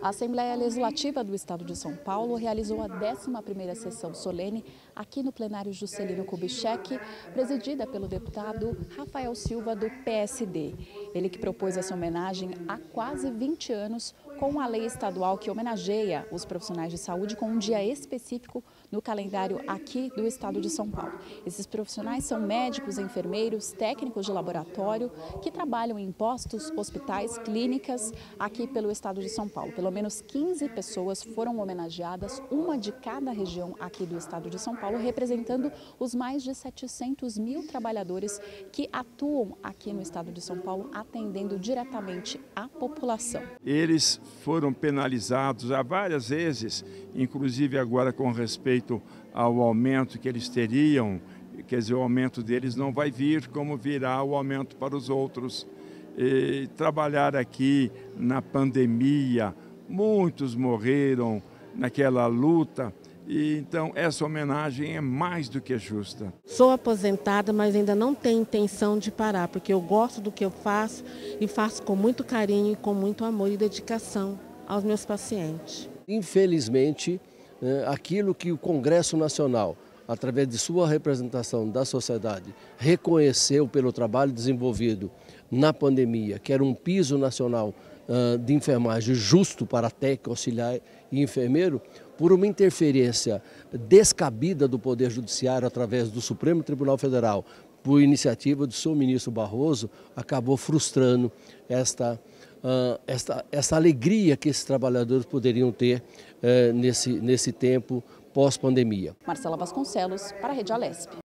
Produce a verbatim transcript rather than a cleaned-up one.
A Assembleia Legislativa do Estado de São Paulo realizou a décima primeira sessão solene aqui no plenário Juscelino Kubitschek, presidida pelo deputado Rafael Silva, do P S D. Ele que propôs essa homenagem há quase vinte anos com a lei estadual que homenageia os profissionais de saúde com um dia específico no calendário aqui do Estado de São Paulo. Esses profissionais são médicos, enfermeiros, técnicos de laboratório que trabalham em postos, hospitais, clínicas aqui pelo Estado de São Paulo. Pelo menos quinze pessoas foram homenageadas, uma de cada região aqui do Estado de São Paulo, representando os mais de setecentos mil trabalhadores que atuam aqui no Estado de São Paulo, atendendo diretamente a população. Eles foram penalizados há várias vezes, inclusive agora com respeito ao aumento que eles teriam, quer dizer, o aumento deles não vai vir como virá o aumento para os outros. E trabalhar aqui na pandemia, muitos morreram naquela luta, e então essa homenagem é mais do que justa. Sou aposentada, mas ainda não tenho intenção de parar, porque eu gosto do que eu faço e faço com muito carinho, com muito amor e dedicação aos meus pacientes. Infelizmente, aquilo que o Congresso Nacional, através de sua representação da sociedade, reconheceu pelo trabalho desenvolvido na pandemia, que era um piso nacional de enfermagem justo para técnico, auxiliar e enfermeiro, por uma interferência descabida do Poder Judiciário através do Supremo Tribunal Federal, por iniciativa do seu ministro Barroso, acabou frustrando esta, uh, esta, esta alegria que esses trabalhadores poderiam ter uh, nesse, nesse tempo pós-pandemia. Marcela Vasconcelos, para a Rede Alesp.